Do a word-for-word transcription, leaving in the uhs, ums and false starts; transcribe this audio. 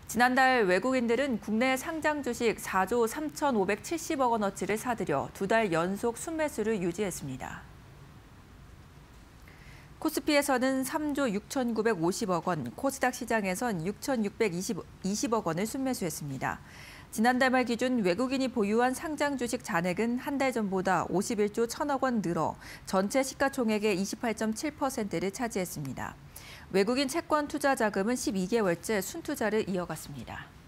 지난달 외국인들은 국내 상장 주식 사조 삼천오백칠십억 원어치를 사들여 두 달 연속 순매수를 유지했습니다. 코스피에서는 삼조 육천구백오십억 원, 코스닥 시장에선 육천육백이십억 원을 순매수했습니다. 지난달 말 기준 외국인이 보유한 상장 주식 잔액은 한 달 전보다 오십일조 천억 원 늘어 전체 시가총액의 이십팔 점 칠 퍼센트를 차지했습니다. 외국인 채권 투자 자금은 십이 개월째 순투자를 이어갔습니다.